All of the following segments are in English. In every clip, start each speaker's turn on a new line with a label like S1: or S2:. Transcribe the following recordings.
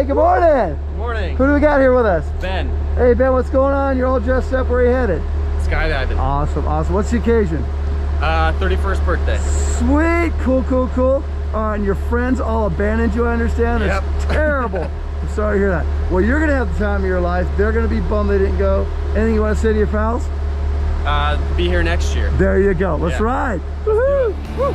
S1: good morning.
S2: Good morning.
S1: Who do we got here with us?
S2: Ben.
S1: Hey, Ben, what's going on? You're all dressed up. Where are you headed?
S2: Skydiving.
S1: Awesome, awesome. What's the occasion?
S2: 31st birthday.
S1: Sweet, cool, cool, cool. And your friends all abandoned you, I understand? That's terrible. I'm sorry to hear that. Well, you're going to have the time of your life. They're going to be bummed they didn't go. Anything you want to say to your pals?
S2: Be here next year.
S1: There you go. Let's ride. Woohoo! Woo!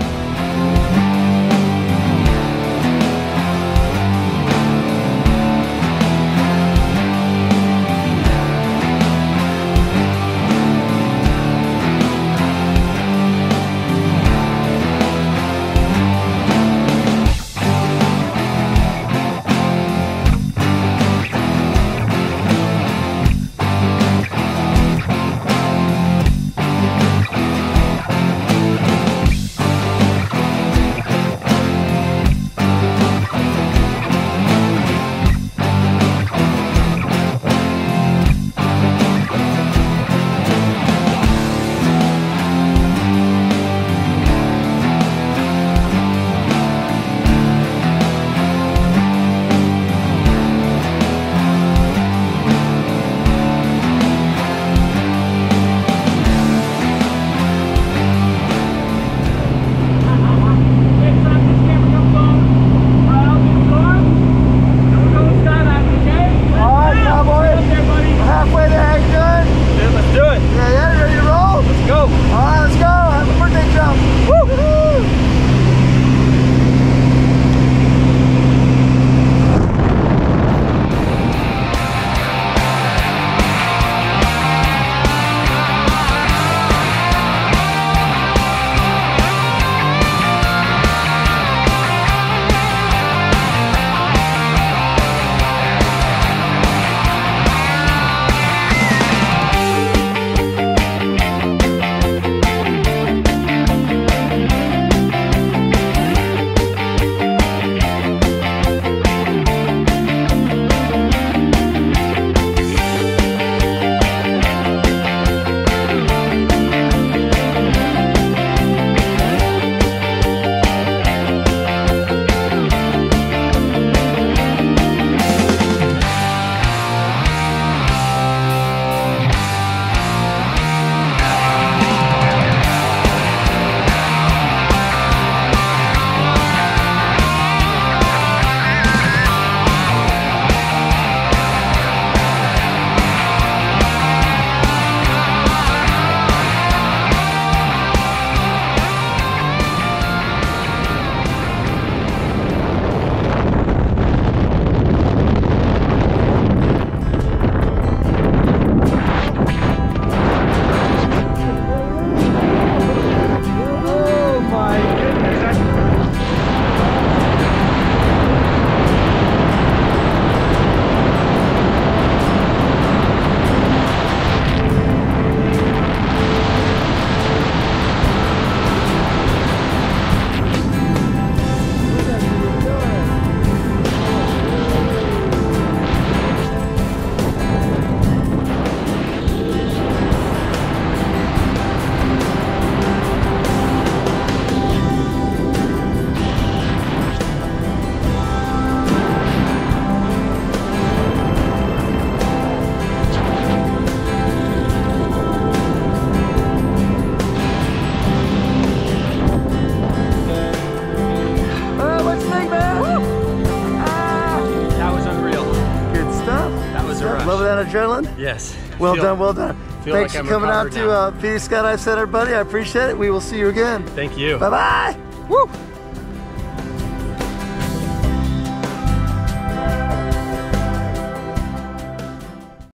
S1: Love that adrenaline?
S2: Yes.
S1: Well done, well done. Thanks
S2: like
S1: for coming out to PD Skydive Center, buddy. I appreciate it. We will see you again.
S2: Thank you.
S1: Bye-bye. Woo!